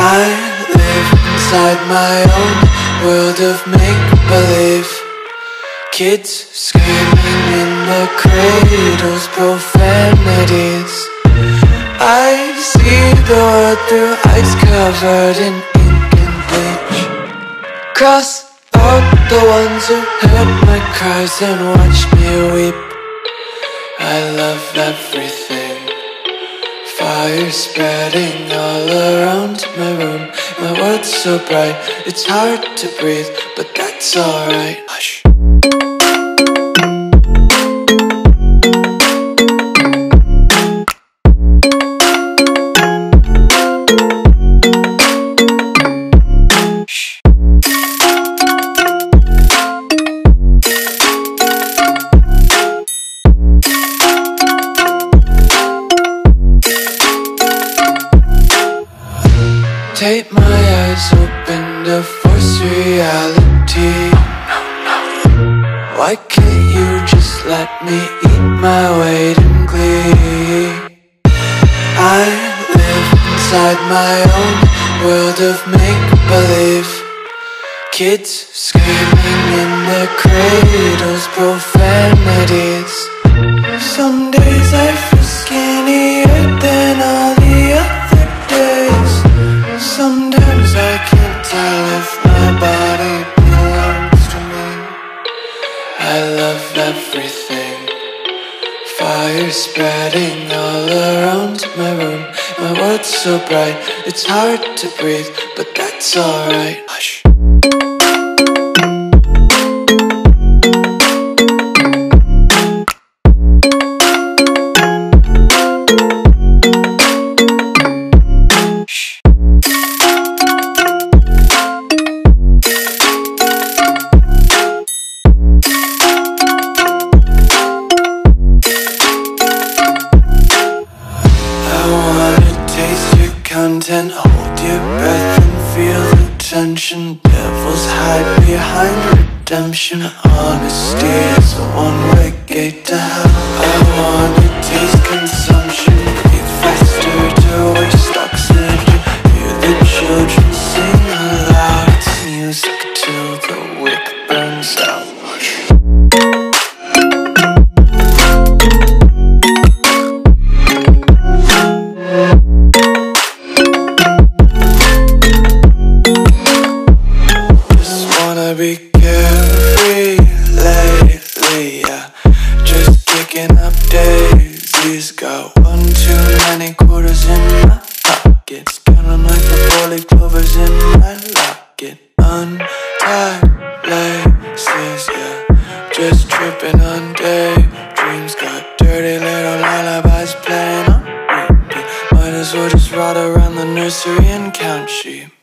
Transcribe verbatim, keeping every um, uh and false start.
I live inside my own world of make-believe. Kids screaming in the cradles, profanities. I see the world through ice covered in ink and bleach. Cross out the ones who heard my cries and watched me weep. I love everything. Fire spreading all around my room. My world's so bright, it's hard to breathe, but that's alright. Hush. Take my eyes open to force reality. Why can't you just let me eat my weight in glee? I live inside my own world of make-believe. Kids screaming in their cradles, profanities. Some days I feel skinnier than all the other days. Sometimes I can't tell if my body belongs to me. I love everything. Fire spreading all around my room. My world's so bright, it's hard to breathe, but that's alright. Hush. Content, hold your breath and feel the tension. Devils hide behind redemption. Honesty is a one-way gate to hell. I wanna taste consumption, breathe faster to waste oxygen. Hear the children sing aloud. It's music till the wick burns out. Be carefree lately, yeah. Just kicking up daisies. Got one too many quarters in my pockets. Counting like the four-leaf clovers in my locket. Untied laces, yeah. Just tripping on daydreams. Got dirty little lullabies playing on repeat. Might as well just ride around the nursery and count sheep.